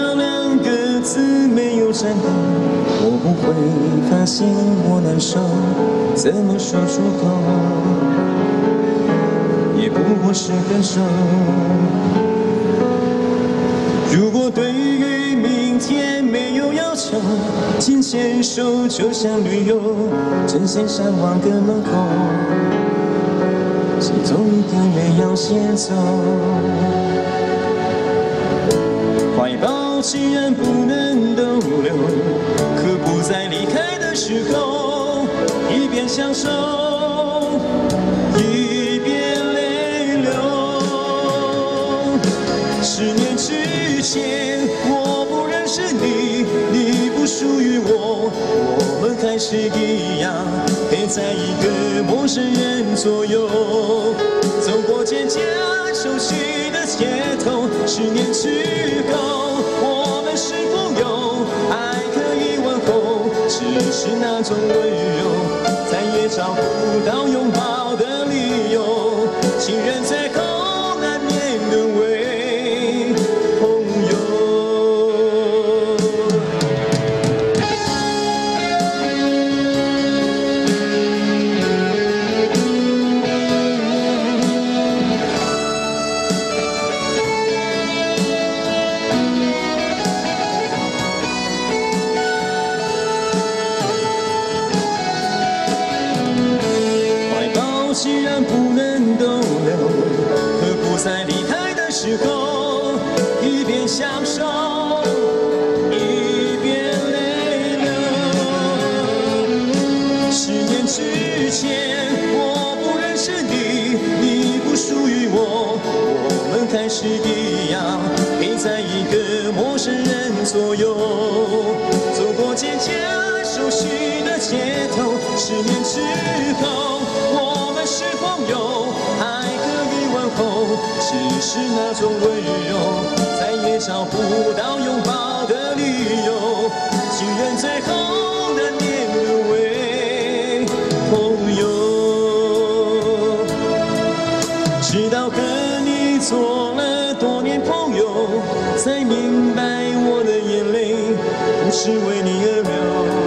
那两个字没有颤抖，我不会发现我难受，怎么说出口，也不过是分手。如果对于明天没有要求，牵牵手就像旅游，正线上望个门口，其中一个人要先走。怀抱既然不能逗留，可不在离开的时候，一边享受，一边泪流。10年之前，我不认识你，你不属于我，我们还是一样，陪在一个陌生人左右，走过渐渐熟悉的街头。10年之后，我们是朋友，爱可以问候，只是那种温柔，再也找不到拥抱的理由。情人最后难免沦为朋友。既然不能逗留，何不在离开的时候，一边享受，一边泪流。10年之前，我不认识你，你不属于我，我们还是一样，陪在一个陌生人左右，走过渐渐熟悉的街头。10年之后，我们是朋友，爱可以问候，只是那种温柔，再也找不到拥抱的理由。情人最后难免沦为朋友。直到和你做了多年朋友，才明白我的眼泪不是为你而流。